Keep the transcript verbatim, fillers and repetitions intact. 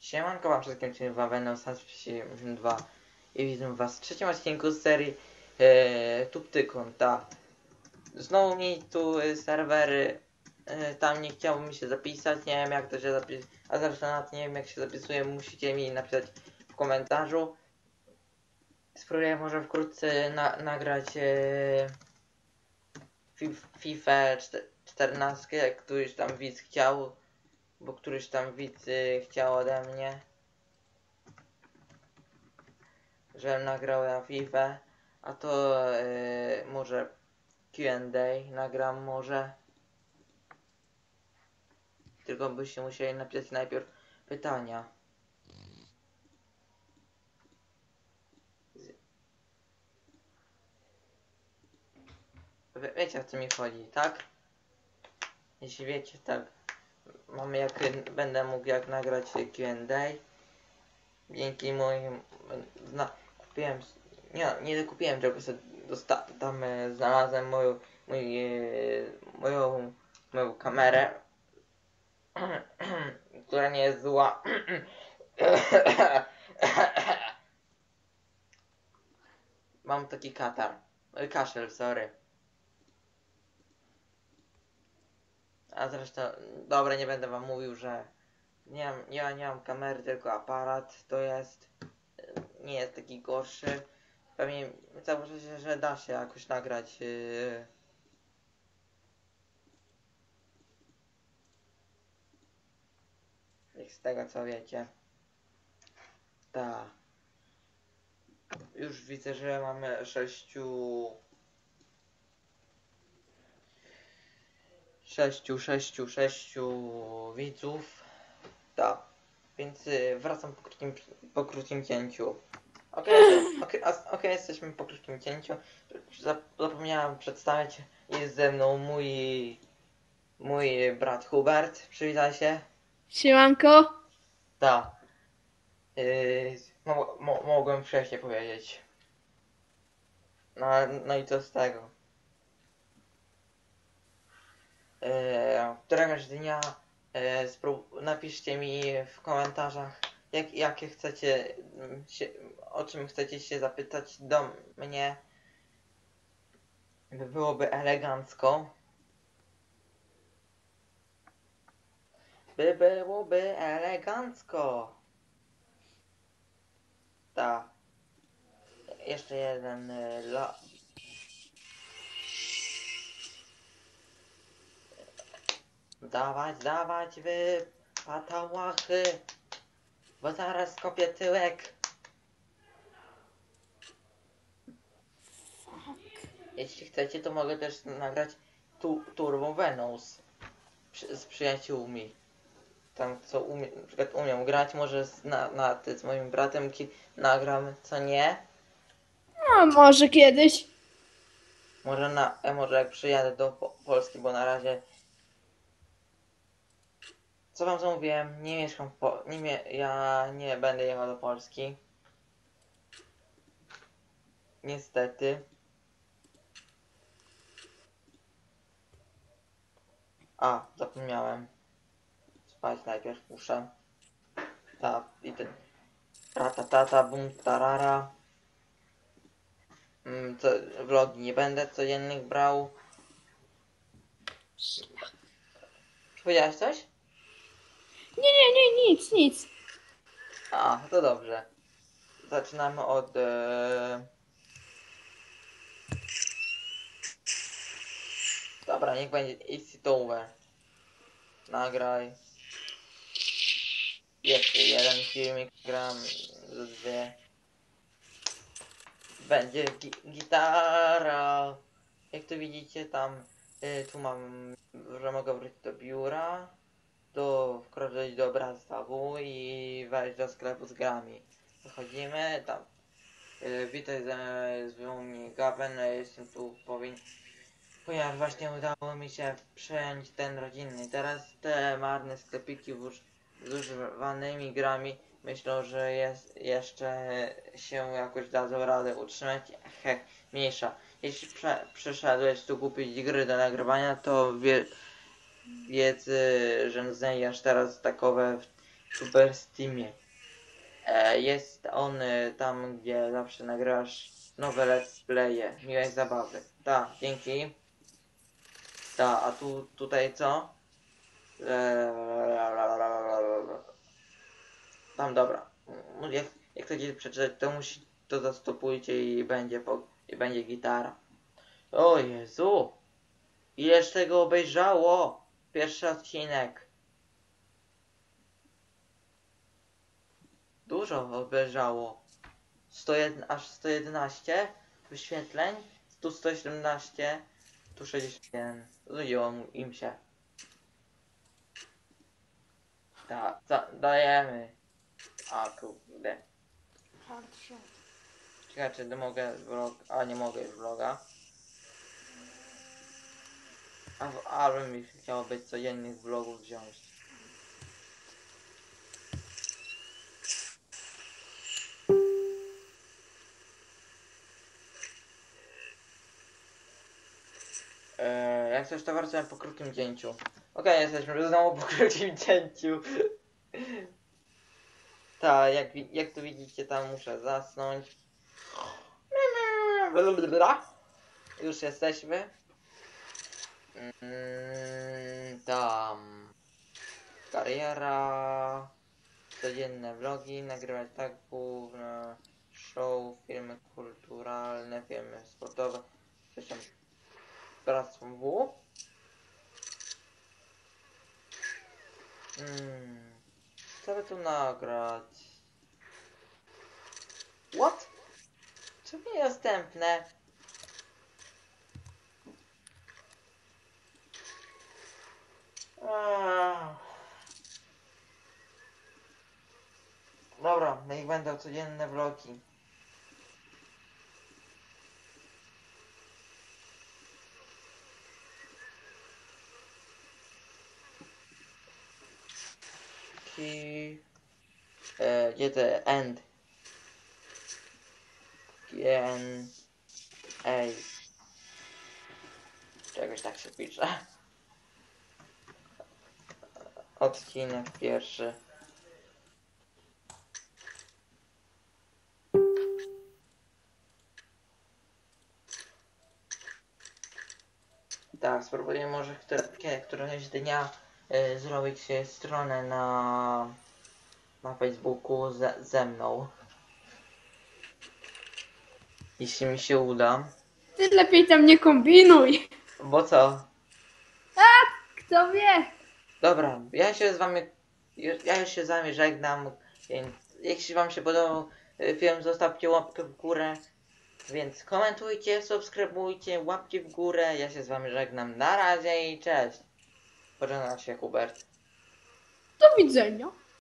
Siemanko wam wszystkim, czyli Waweną dwa i witam was w trzecim odcinku z serii e, Tuptykon, ta. Znowu mi tu e, serwery, e, tam nie chciało mi się zapisać, nie wiem jak to się zapisuje, a zresztą nawet nie wiem jak się zapisuje, musicie mi napisać w komentarzu. Spróbuję może wkrótce na, nagrać e, FIFA czternaście, jak któryś tam widz chciał, bo któryś tam widz e, chciał ode mnie, żebym nagrał na FIFA, a to yy, może Q and A nagram może. Tylko byście musieli napisać najpierw pytania. Wie, wiecie o co mi chodzi, tak? Jeśli wiecie, tak. Mamy jak będę mógł jak nagrać Q and A. Dzięki moim zna, kupiłem nie, nie kupiłem czegoś, dosta, tam e, znalazłem moją mój, e, moją moją kamerę, która nie jest zła. Mam taki katar. Kaszel, sorry. A zresztą, dobra, nie będę wam mówił, że nie mam, ja nie mam kamery, tylko aparat. To jest, nie jest taki gorszy. Pewnie założę się, że da się jakoś nagrać. Yy... z tego co wiecie. Tak. Już widzę, że mamy sześciu... Sześciu, sześciu, sześciu widzów. Tak. Więc y, wracam po krótkim, po krótkim cięciu. Okej, okay, okay, okay, jesteśmy po krótkim cięciu. Zapomniałem przedstawić. Jest ze mną mój... Mój brat Hubert. Przywitaj się. Siemanko. Tak. Yy, mo mo mogłem wcześniej powiedzieć. No, no i co z tego? Yy, któregoś dnia yy, napiszcie mi w komentarzach, jak, jakie chcecie się, o czym chcecie się zapytać do mnie. By byłoby elegancko. By byłoby elegancko. Tak. Jeszcze jeden y, la... Dawać, dawać wy patałachy, bo zaraz kopię tyłek. Jeśli chcecie, to mogę też nagrać tu Turbo Venous przy, z przyjaciółmi. Tam co umie, na przykład umiem grać, może z, na, na, ty, z moim bratem ki, nagram, co nie? No, może kiedyś. Może na, e, może jak przyjadę do po, Polski, bo na razie, co wam zamówiłem, nie mieszkam w po, nie mie, ja nie będę jechał do Polski. Niestety. A, zapomniałem. Spać najpierw muszę. Ta, i ten. Ratatata, bum, tarara. Mm, co, vlogi nie będę codziennych brał. Powiedziałeś coś? Nie, nie, nie, nic, nic. A, to dobrze. Zaczynamy od... E... Dobra, niech będzie Easy Tower. Nagraj. Jeszcze jeden filmik gram z dwie. Będzie gi gitara. Jak tu widzicie tam, y, tu mam, że mogę wrócić do biura, do wkroczyć do zestawu i wejść do sklepu z grami. Wychodzimy tam. Y, witaj z, z mnie Gaben, jestem tu powinien. Ponieważ właśnie udało mi się przejąć ten rodzinny. Teraz te marne sklepiki z używanymi grami myślą, że jest, jeszcze się jakoś dadzą radę utrzymać. Heh, mniejsza. Jeśli prze, przyszedłeś tu kupić gry do nagrywania, to wie, wiedz, że znajdziesz teraz takowe w, Super Steamie. E, jest on e, tam, gdzie zawsze nagrasz nowe let's playe. Miłej zabawy. Tak, dzięki. Tak, a tu tutaj co? Eee, Tam dobra. Mm, Jak, jak chcecie przeczytać, to musi to zastopujcie i będzie po, i będzie gitara. O Jezu! Ileż tego obejrzało? Pierwszy odcinek. Dużo obejrzało. sto jeden, aż sto jedenaście wyświetleń. Tu sto siedemnaście. Tu sześćdziesiąt jeden. Znudziło mu- im się. Tak, za- dajemy. A kurde. Ciekawe czy mogę vlog. A nie mogę już vloga. A, ale mi chciało być codziennych vlogów wziąć. Eee, jak coś to wracałem po krótkim cięciu. Okej, jesteśmy znowu po krótkim cięciu. Tak, jak, wi- jak tu widzicie, tam muszę zasnąć. Już jesteśmy. Mm, tam. Kariera. Codzienne vlogi, nagrywać tak główne. Show, filmy kulturalne, filmy sportowe. Coś tam. Bractwo W. Hmm. Co by tu nagrać? What? Co mi następne? Ah. Dobra, niech będą codzienne vlogi. Ki... E, gdzie to end? G N A. Czegoś tak się pisze. Odcinek pierwszy. Tak, spróbuję może które, któregoś dnia y, zrobić y, stronę na, na Facebooku ze, ze mną. Jeśli mi się uda. Ty lepiej tam nie kombinuj. Bo co? Kto wie? Dobra, ja się z wami, ja już się z wami żegnam, więc jeśli wam się podobał y, film, zostawcie łapkę w górę, więc komentujcie, subskrybujcie, łapcie w górę, ja się z wami żegnam, na razie i cześć. Pożegnam się, Hubert. Do widzenia.